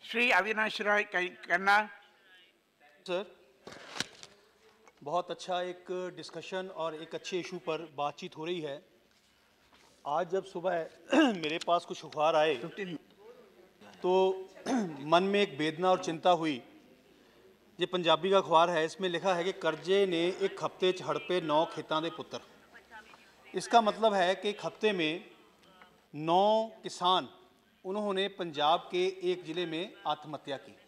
Shri Avinash Rai Khanna. Sir, बहुत अच्छा एक डिस्कशन और एक अच्छे इशू पर बातचीत हो रही है। आज जब सुबह मेरे पास कुछ अखबार आए तो मन में एक वेदना और चिंता हुई। ये पंजाबी का अखबार है, इसमें लिखा है कि कर्जे ने एक हफ्ते च हड़पे 9 खेतां दे पुत्र। इसका मतलब है कि एक हफ्ते में 9 किसान उन्होंने पंजाब के एक ज़िले में आत्महत्या की।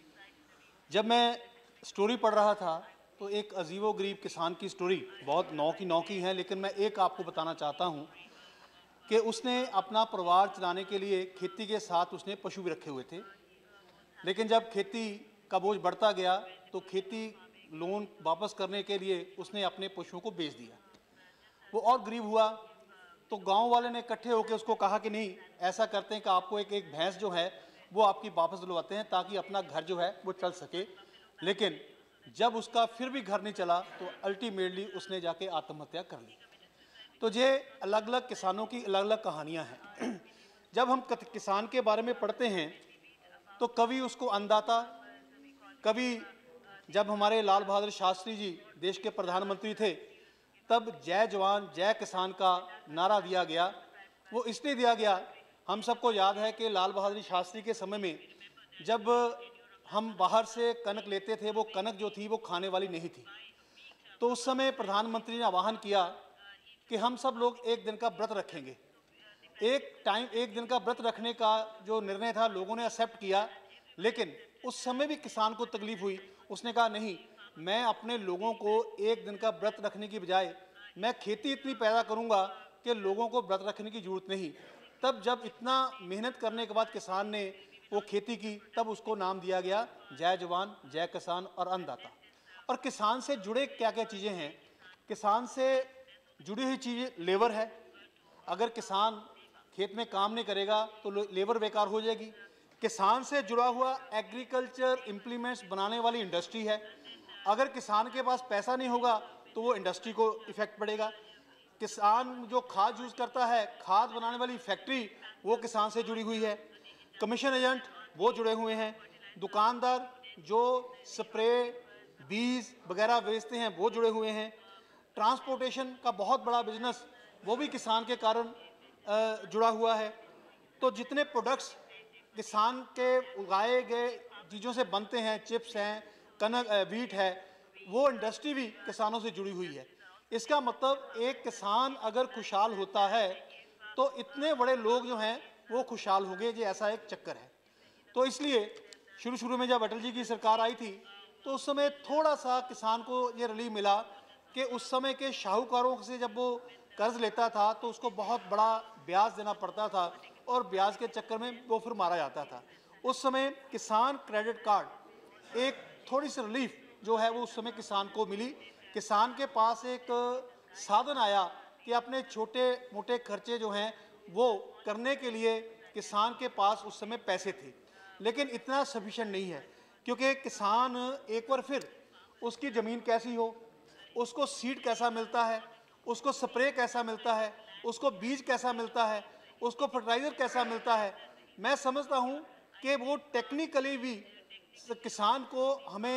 जब मैं स्टोरी पढ़ रहा था तो एक अजीबो गरीब किसान की स्टोरी, बहुत 9 की है, लेकिन मैं एक आपको बताना चाहता हूँ कि उसने अपना परिवार चलाने के लिए खेती के साथ उसने पशु भी रखे हुए थे। लेकिन जब खेती का बोझ बढ़ता गया तो खेती लोन वापस करने के लिए उसने अपने पशुओं को बेच दिया। वो और गरीब हुआ तो गांव वाले ने इकट्ठे होकर उसको कहा कि नहीं, ऐसा करते हैं कि आपको एक भैंस जो है वो आपकी वापस दिलवाते हैं ताकि अपना घर जो है वो चल सके। लेकिन जब उसका फिर भी घर नहीं चला तो अल्टीमेटली उसने जाके आत्महत्या कर ली। तो ये अलग अलग किसानों की अलग अलग कहानियां हैं। जब हम किसान के बारे में पढ़ते हैं तो कभी उसको अन्नदाता, कभी जब हमारे लाल बहादुर शास्त्री जी देश के प्रधानमंत्री थे तब जय जवान जय किसान का नारा दिया गया। वो इसलिए दिया गया, हम सबको याद है कि लाल बहादुर शास्त्री के समय में जब हम बाहर से कनक लेते थे, वो कनक जो थी वो खाने वाली नहीं थी। तो उस समय प्रधानमंत्री ने आह्वान किया कि हम सब लोग एक दिन का व्रत रखेंगे। एक दिन का व्रत रखने का जो निर्णय था लोगों ने एक्सेप्ट किया, लेकिन उस समय भी किसान को तकलीफ हुई। उसने कहा नहीं, मैं अपने लोगों को एक दिन का व्रत रखने की बजाय मैं खेती इतनी पैदा करूंगा कि लोगों को व्रत रखने की जरूरत नहीं। तब जब इतना मेहनत करने के बाद किसान ने वो खेती की तब उसको नाम दिया गया जय जवान जय किसान और अन्नदाता। और किसान से जुड़े क्या क्या चीज़ें हैं? किसान से जुड़ी हुई चीज़ लेबर है। अगर किसान खेत में काम नहीं करेगा तो लेबर बेकार हो जाएगी। किसान से जुड़ा हुआ एग्रीकल्चर इम्प्लीमेंट्स बनाने वाली इंडस्ट्री है। अगर किसान के पास पैसा नहीं होगा तो वो इंडस्ट्री को इफेक्ट पड़ेगा। किसान जो खाद यूज़ करता है, खाद बनाने वाली फैक्ट्री, वो किसान से जुड़ी हुई है। कमीशन एजेंट वो जुड़े हुए हैं। दुकानदार जो स्प्रे बीज वगैरह बेचते हैं वो जुड़े हुए हैं। ट्रांसपोर्टेशन का बहुत बड़ा बिजनेस वो भी किसान के कारण जुड़ा हुआ है। तो जितने प्रोडक्ट्स किसान के उगाए गए चीज़ों से बनते हैं, चिप्स हैं, कनक वीट है, वो इंडस्ट्री भी किसानों से जुड़ी हुई है। इसका मतलब एक किसान अगर खुशहाल होता है तो इतने बड़े लोग जो हैं वो खुशहाल होंगे। ये ऐसा एक चक्कर है। तो इसलिए शुरू में जब अटल जी की सरकार आई थी तो उस समय थोड़ा सा किसान को ये रिलीफ मिला कि उस समय के शाहूकारों से जब वो कर्ज लेता था तो उसको बहुत बड़ा ब्याज देना पड़ता था और ब्याज के चक्कर में वो फिर मारा जाता था। उस समय किसान क्रेडिट कार्ड एक थोड़ी सी रिलीफ जो है वो उस समय किसान को मिली। किसान के पास एक साधन आया कि अपने छोटे मोटे खर्चे जो हैं वो करने के लिए किसान के पास उस समय पैसे थे, लेकिन इतना सफिशिएंट नहीं है। क्योंकि किसान एक बार फिर उसकी ज़मीन कैसी हो, उसको सीड कैसा मिलता है, उसको स्प्रे कैसा मिलता है, उसको बीज कैसा मिलता है, उसको फर्टिलाइज़र कैसा मिलता है, मैं समझता हूँ कि वो टेक्निकली भी किसान को हमें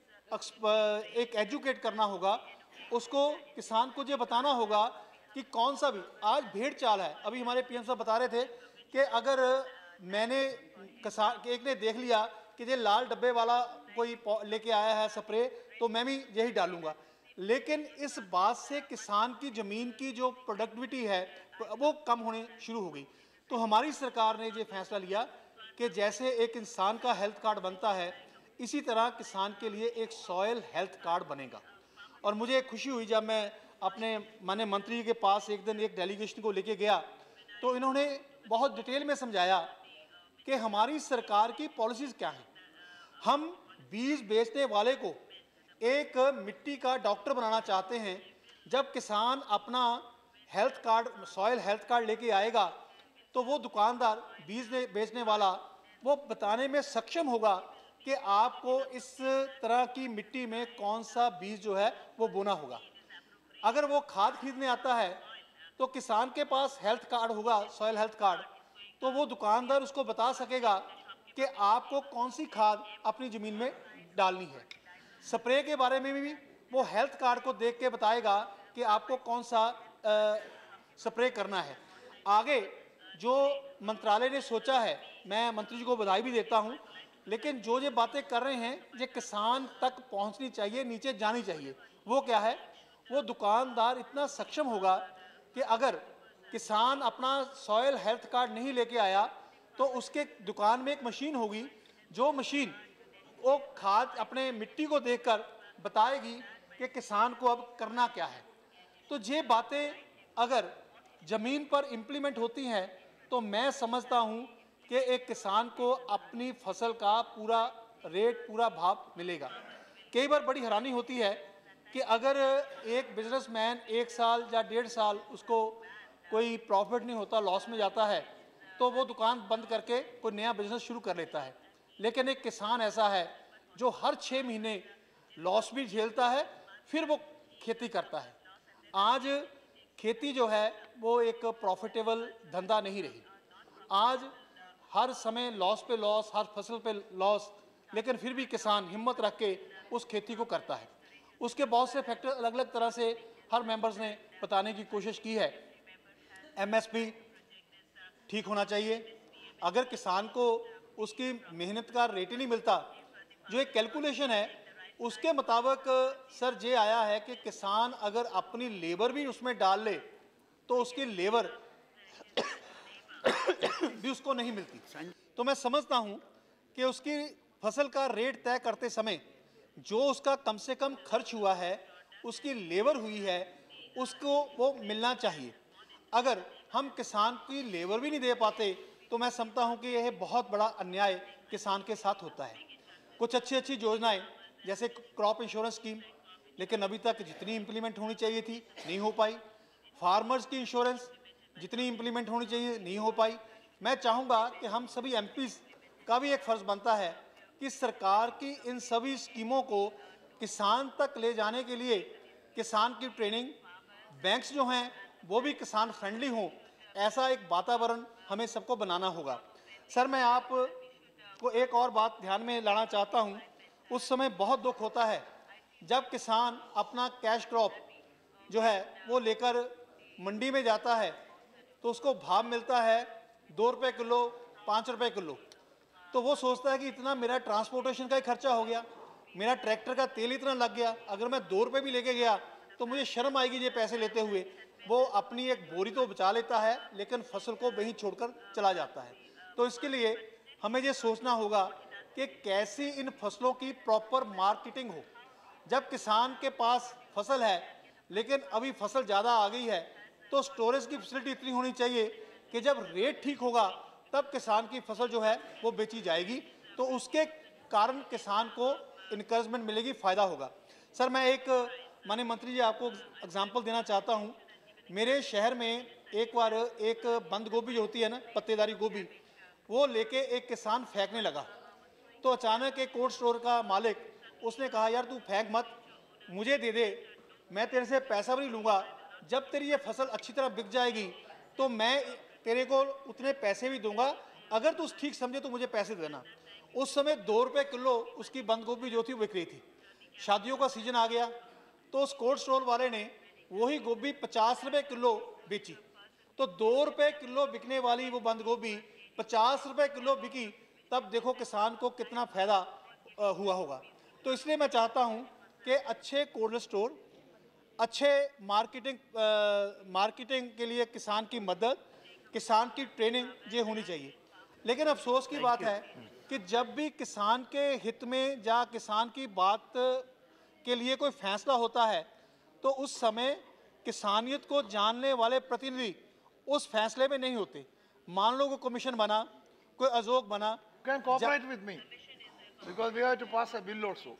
एक एजुकेट करना होगा। उसको किसान को ये बताना होगा कि कौन सा भी आज भेड़ चाल है। अभी हमारे पीएम साहब बता रहे थे कि अगर मैंने किसान एक ने देख लिया कि ये लाल डब्बे वाला कोई लेके आया है स्प्रे तो मैं भी यही डालूंगा, लेकिन इस बात से किसान की ज़मीन की जो प्रोडक्टिविटी है वो कम होने शुरू हो गई। तो हमारी सरकार ने ये फैसला लिया कि जैसे एक इंसान का हेल्थ कार्ड बनता है इसी तरह किसान के लिए एक सॉयल हेल्थ कार्ड बनेगा। और मुझे खुशी हुई जब मैं अपने माननीय मंत्री के पास एक दिन एक डेलीगेशन को लेके गया तो इन्होंने बहुत डिटेल में समझाया कि हमारी सरकार की पॉलिसीज़ क्या हैं। हम बीज बेचने वाले को एक मिट्टी का डॉक्टर बनाना चाहते हैं। जब किसान अपना health card, soil health card लेके आएगा तो वो दुकानदार, बीज बेचने वाला, वो बताने में सक्षम होगा कि आपको इस तरह की मिट्टी में कौन सा बीज जो है वो बोना होगा। अगर वो खाद खरीदने आता है तो किसान के पास हेल्थ कार्ड होगा, सॉयल हेल्थ कार्ड, तो वो दुकानदार उसको बता सकेगा कि आपको कौन सी खाद अपनी ज़मीन में डालनी है। स्प्रे के बारे में भी वो हेल्थ कार्ड को देख के बताएगा कि आपको कौन सा स्प्रे करना है। आगे जो मंत्रालय ने सोचा है, मैं मंत्री जी को बधाई भी देता हूं, लेकिन जो ये बातें कर रहे हैं ये किसान तक पहुंचनी चाहिए, नीचे जानी चाहिए। वो क्या है? वो दुकानदार इतना सक्षम होगा कि अगर किसान अपना सॉयल हेल्थ कार्ड नहीं लेके आया तो उसके दुकान में एक मशीन होगी, जो मशीन वो खाद अपने मिट्टी को देखकर बताएगी कि किसान को अब करना क्या है। तो ये बातें अगर ज़मीन पर इम्प्लीमेंट होती हैं तो मैं समझता हूँ कि एक किसान को अपनी फसल का पूरा रेट, पूरा भाव मिलेगा। कई बार बड़ी हैरानी होती है कि अगर एक बिजनेसमैन 1 साल या 1.5 साल उसको कोई प्रॉफिट नहीं होता, लॉस में जाता है, तो वो दुकान बंद करके कोई नया बिजनेस शुरू कर लेता है। लेकिन एक किसान ऐसा है जो हर 6 महीने लॉस भी झेलता है, फिर वो खेती करता है। आज खेती जो है वो एक प्रॉफिटेबल धंधा नहीं रही। आज हर समय लॉस पे लॉस, हर फसल पे लॉस, लेकिन फिर भी किसान हिम्मत रख के उस खेती को करता है। उसके बहुत से फैक्टर अलग अलग तरह से हर मेंबर्स ने बताने की कोशिश की है। एमएसपी ठीक होना चाहिए। अगर किसान को उसकी मेहनत का रेट ही नहीं मिलता, जो एक कैलकुलेशन है उसके मुताबिक सर ये आया है कि किसान अगर अपनी लेबर भी उसमें डाल ले तो उसकी लेबर भी उसको नहीं मिलती। तो मैं समझता हूं कि उसकी फसल का रेट तय करते समय जो उसका कम से कम खर्च हुआ है, उसकी लेबर हुई है, उसको वो मिलना चाहिए। अगर हम किसान की लेबर भी नहीं दे पाते तो मैं समझता हूं कि यह बहुत बड़ा अन्याय किसान के साथ होता है। कुछ अच्छी अच्छी योजनाएं जैसे क्रॉप इंश्योरेंस स्कीम, लेकिन अभी तक जितनी इम्प्लीमेंट होनी चाहिए थी नहीं हो पाई। फार्मर्स की इंश्योरेंस जितनी इम्प्लीमेंट होनी चाहिए नहीं हो पाई। मैं चाहूँगा कि हम सभी एमपीज़ का भी एक फ़र्ज़ बनता है कि सरकार की इन सभी स्कीमों को किसान तक ले जाने के लिए किसान की ट्रेनिंग, बैंक्स जो हैं वो भी किसान फ्रेंडली हों, ऐसा एक वातावरण हमें सबको बनाना होगा। सर, मैं आपको एक और बात ध्यान में लाना चाहता हूँ। उस समय बहुत दुख होता है जब किसान अपना कैश क्रॉप जो है वो लेकर मंडी में जाता है तो उसको भाव मिलता है 2 रुपये किलो, 5 रुपये किलो। तो वो सोचता है कि इतना मेरा ट्रांसपोर्टेशन का ही खर्चा हो गया, मेरा ट्रैक्टर का तेल इतना लग गया, अगर मैं 2 रुपये भी लेके गया तो मुझे शर्म आएगी ये पैसे लेते हुए। वो अपनी एक बोरी तो बचा लेता है लेकिन फसल को वहीं छोड़कर चला जाता है। तो इसके लिए हमें ये सोचना होगा कि कैसी इन फसलों की प्रॉपर मार्केटिंग हो। जब किसान के पास फसल है लेकिन अभी फसल ज़्यादा आ गई है तो स्टोरेज की फैसिलिटी इतनी होनी चाहिए कि जब रेट ठीक होगा तब किसान की फसल जो है वो बेची जाएगी, तो उसके कारण किसान को इनकरेजमेंट मिलेगी, फ़ायदा होगा। सर, मैं एक माननीय मंत्री जी आपको एग्जांपल देना चाहता हूं। मेरे शहर में एक बार एक बंद गोभी जो होती है ना, पत्तेदारी गोभी, वो लेके एक किसान फेंकने लगा। तो अचानक एक कोल्ड स्टोर का मालिक उसने कहा, यार तू फेंक मत, मुझे दे दे, मैं तेरे से पैसा भी नहीं लूँगा, जब तेरी ये फसल अच्छी तरह बिक जाएगी तो मैं तेरे को उतने पैसे भी दूंगा, अगर तू ठीक समझे तो मुझे पैसे देना। उस समय 2 रुपये किलो उसकी बंद गोभी जो थी बिक रही थी। शादियों का सीजन आ गया तो उस कोल्ड स्टोर वाले ने वही गोभी 50 रुपये किलो बेची। तो 2 रुपये किलो बिकने वाली वो बंद गोभी 50 रुपये किलो बिकी, तब देखो किसान को कितना फायदा हुआ होगा। तो इसलिए मैं चाहता हूं कि अच्छे कोल्ड स्टोर, अच्छे मार्केटिंग के लिए किसान की मदद, किसान की ट्रेनिंग ये होनी चाहिए। लेकिन अफसोस की बात है कि जब भी किसान के हित में या किसान की बात के लिए कोई फैसला होता है तो उस समय किसानियत को जानने वाले प्रतिनिधि उस फैसले में नहीं होते। मान लो कोई कमीशन बना, कोई अजोक बना, You can cooperate with me because we have to pass a bill also.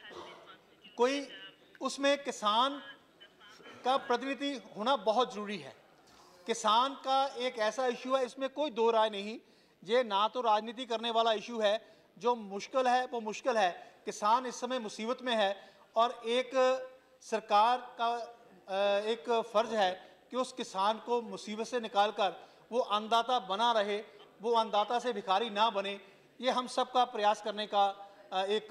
कोई उसमें किसान का प्रतिनिधि होना बहुत जरूरी है। किसान का एक ऐसा इशू है, इसमें कोई दो राय नहीं, ये ना तो राजनीति करने वाला इशू है, जो मुश्किल है वो मुश्किल है। किसान इस समय मुसीबत में है और एक सरकार का एक फ़र्ज है कि उस किसान को मुसीबत से निकालकर वो अन्नदाता बना रहे, वो अन्नदाता से भिखारी ना बने। ये हम सबका प्रयास करने का एक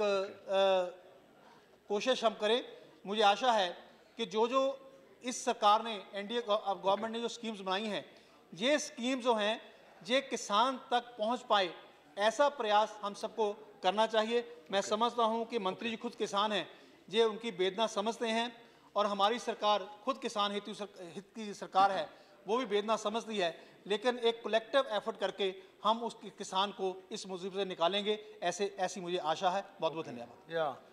कोशिश हम करें। मुझे आशा है कि जो जो इस सरकार ने एनडीए गवर्नमेंट ने जो स्कीम्स बनाई हैं, ये स्कीम जो हैं ये किसान तक पहुंच पाए, ऐसा प्रयास हम सबको करना चाहिए। मैं समझता हूं कि मंत्री जी खुद किसान हैं, ये उनकी वेदना समझते हैं, और हमारी सरकार खुद किसान हित की सरकार है, वो भी वेदना समझती है, लेकिन एक कलेक्टिव एफर्ट करके हम उस किसान को इस मुसीबत से निकालेंगे, ऐसी मुझे आशा है। बहुत बहुत धन्यवाद। Yeah.